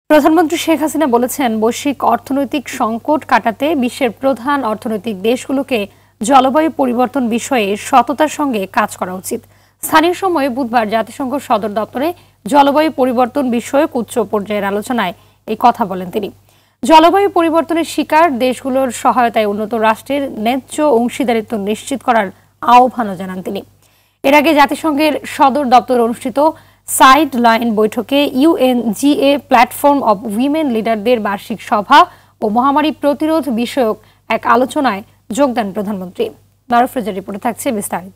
প্রধানমন্ত্রী শেখ হাসিনা বলেছেন, বৈশ্বিক অর্থনৈতিক সংকট কাটাতে বিশ্বের প্রধান অর্থনৈতিক দেশগুলোকে জলবায়ু পরিবর্তন বিষয়ে সততার সঙ্গে কাজ করা উচিত। স্থানীয় সময়ে বুধবার জাতিসংঘ সদর দপ্তরে জলবায়ু পরিবর্তন বিষয়ক উচ্চ পর্যায়ের আলোচনায় এই কথা বলেন তিনি। জলবায়ু পরিবর্তনের শিকার দেশগুলোর সহায়তায় উন্নত রাষ্ট্রের ন্যায্য অংশীদারিত্ব নিশ্চিত করার আহ্বানও জানান তিনি। এর আগে জাতিসংঘের সদর দপ্তরে অনুষ্ঠিত সাইড লাইন বৈঠকে ইউএনজিএ প্ল্যাটফর্ম অব উইমেন লিডারদের বার্ষিক সভা ও মহামারী প্রতিরোধ বিষয়ক এক আলোচনায় যোগ দেন প্রধানমন্ত্রী। রtv রিপোর্টে থাকছে বিস্তারিত।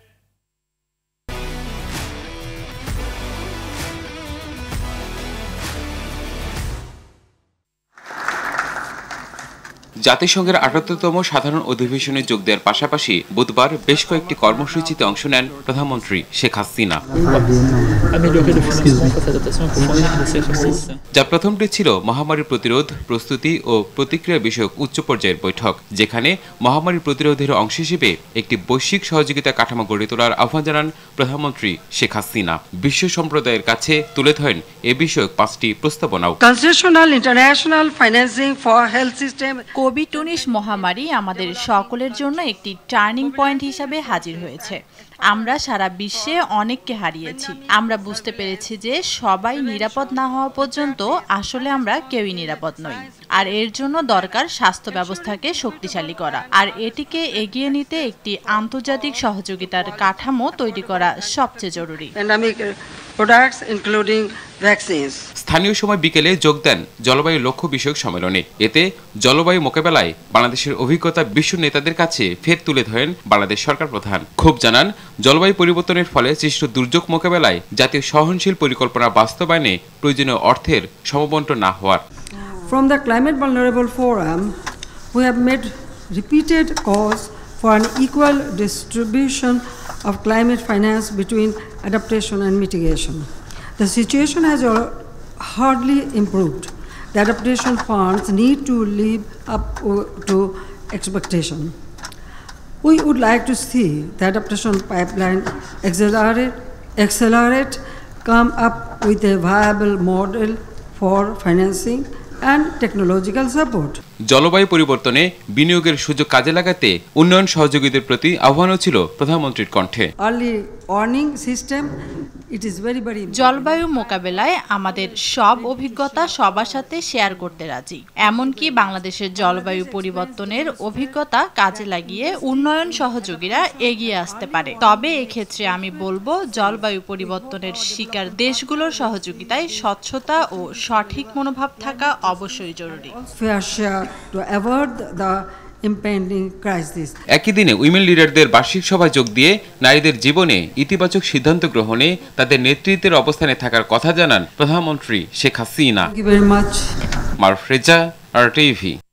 জাতিসংঘের ৭৮তম সাধারণ অধিবেশনে যোগ দেওয়ার পাশাপাশি বুধবার বেশ কয়েকটি কর্মসূচিতে অংশ নেন প্রধানমন্ত্রী শেখ হাসিনা। যার প্রথমটি ছিল মহামারী প্রতিরোধ, প্রস্তুতি ও প্রতিক্রিয়া বিষয়ক উচ্চ পর্যায়ের বৈঠক, যেখানে মহামারী প্রতিরোধের অংশ হিসেবে একটি বৈশ্বিক সহযোগিতা কাঠামো গড়ে তোলার আহ্বান জানান প্রধানমন্ত্রী শেখ হাসিনা। বিশ্ব সম্প্রদায়ের কাছে তুলে ধরেন এ বিষয়ক ৫টি প্রস্তাবনাও। International financing for health system. কোভিড-১৯ মহামারী আমাদের সকলের জন্য একটি টার্নিং পয়েন্ট হিসাবে হাজির হয়েছে। আমরা সারা বিশ্বে অনেককে হারিয়েছি। আমরা বুঝতে পেরেছি যে সবাই নিরাপদ না হওয়া পর্যন্ত আসলে আমরা কেউই নিরাপদ নই। আর এর জন্য দরকার স্বাস্থ্য ব্যবস্থাকে শক্তিশালী করা, আর এটিকে এগিয়ে নিতে একটি আন্তর্জাতিক সহযোগিতার কাঠামো তৈরি করা সবচেয়ে জরুরি। স্থানীয় সময় বিকেলে যোগ দেন জলবায়ু লক্ষ্য বিষয়ক সম্মেলনে। এতে জলবায়ু মোকাবেলায় বাংলাদেশের অভিজ্ঞতা বিশ্ব নেতাদের কাছে ফের তুলে ধরেন বাংলাদেশ সরকার প্রধান। ক্ষোভ জানান জলবায়ু পরিবর্তনের ফলে সৃষ্ট দুর্যোগ মোকাবেলায় জাতীয় সহনশীল পরিকল্পনা বাস্তবায়নে প্রয়োজনীয় অর্থের সমবন্টন না হওয়ার। From the Climate Vulnerable Forum, we have made repeated calls for an equal distribution of climate finance between adaptation and mitigation. The situation has hardly improved. The adaptation funds need to live up to expectation. We would like to see the adaptation pipeline accelerate, come up with a viable model for financing and technological support. জলবায়ু পরিবর্তনে বিনিয়োগের সুযোগ কাজে লাগাতে উন্নয়ন সহযোগীদের প্রতি আহ্বানও ছিল প্রধানমন্ত্রীর কণ্ঠে। জলবায়ু মোকাবেলায় আমাদের সব অভিজ্ঞতা সবার সাথে শেয়ার করতে রাজি। এমনকি বাংলাদেশের জলবায়ু পরিবর্তনের অভিজ্ঞতা কাজে লাগিয়ে উন্নয়ন সহযোগীরা এগিয়ে আসতে পারে। তবে এক্ষেত্রে আমি বলবো, জলবায়ু পরিবর্তনের শিকার দেশগুলোর সহযোগিতায় স্বচ্ছতা ও সঠিক মনোভাব থাকা অবশ্যই জরুরি। একই দিনে উইমেন লিডারদের বার্ষিক সভায় যোগ দিয়ে নারীদের জীবনে ইতিবাচক সিদ্ধান্ত গ্রহণে তাদের নেতৃত্বের অবস্থানে থাকার কথা জানান প্রধানমন্ত্রী Sheikh Hasina. Thank you very much. রtv।